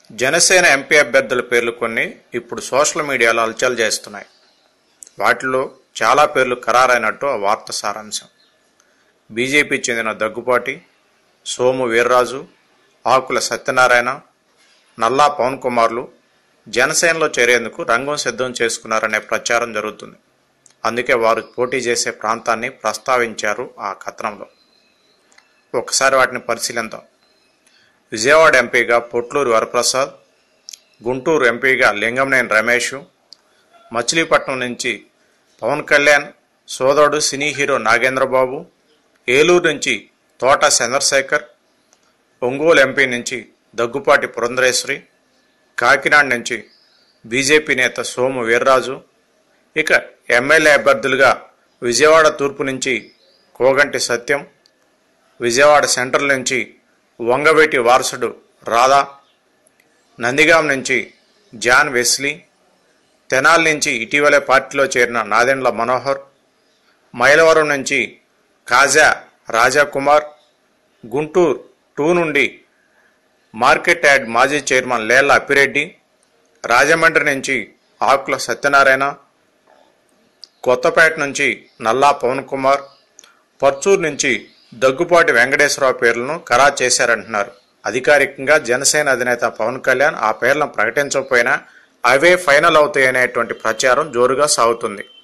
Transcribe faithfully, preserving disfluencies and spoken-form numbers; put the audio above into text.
Janasena MP అభ్యర్థుల పేర్లు కొన్ని ఇప్పుడు సోషల్ మీడియాలో హల్చల్ చేస్తున్నాయి. వాటిలో చాలా పేర్లు ఖరారైనట్టు ఆ వార్త సారాంశం. బీజేపీ చెందిన దగ్గుపాటి, సోము వీర్రాజు, ఆకుల సత్యనారాయణ, నల్లా పవన్ కుమార్లు జనసేనలో చేరేందుకు రంగం సిద్ధం చేసుకున్నారనే ప్రచారం జరుగుతుంది. అందుకే వారు పోటీ చేసే ప్రాంతాన్ని ప్రస్తావించారు ఆ కథనంలో. ఒకసారి వాటిని పరిశీలిద్దాం. విజయవాడ ఎంపీగా పొట్లూరు వరప్రసాద్, గుంటూరు ఎంపీగా లింగంనేని రమేష్, మచిలీపట్నం నుంచి పవన్ కళ్యాణ్ సోదరుడు సినీ హీరో నాగేంద్రబాబు, ఏలూరు నుంచి తోట చంద్రశేఖర్, ఒంగోలు ఎంపీ నుంచి దగ్గుపాటి పురంధరేశ్వరి, కాకినాడ నుంచి బీజేపీ నేత సోము వీర్రాజు, ఇక ఎమ్మెల్యే అభ్యర్థులుగా విజయవాడ తూర్పు నుంచి కోగంటి సత్యం, విజయవాడ సెంట్రల్ నుంచి వంగవేటి వారసుడు రాధా, నందిగాం నుంచి జాన్ వెస్లీ, తెనాలి నుంచి ఇటీవలే పార్టీలో చేరిన నాదెండ్ల మనోహర్, మైలవరం నుంచి కాజా రాజాకుమార్, గుంటూరు టూ నుండి మార్కెట్ యార్డ్ మాజీ చైర్మన్ లేళ్ల అప్పిరెడ్డి, రాజమండ్రి నుంచి ఆకుల సత్యనారాయణ, కొత్తపేట నుంచి నల్లా పవన్ కుమార్, పర్చూరు నుంచి దగ్గుపాటి వెంకటేశ్వరరావు పేర్లను ఖరారు చేశారంటున్నారు. అధికారికంగా జనసేన అధినేత పవన్ కళ్యాణ్ ఆ పేర్లను ప్రకటించకపోయినా అవే ఫైనల్ అవుతాయనేటువంటి ప్రచారం జోరుగా సాగుతుంది.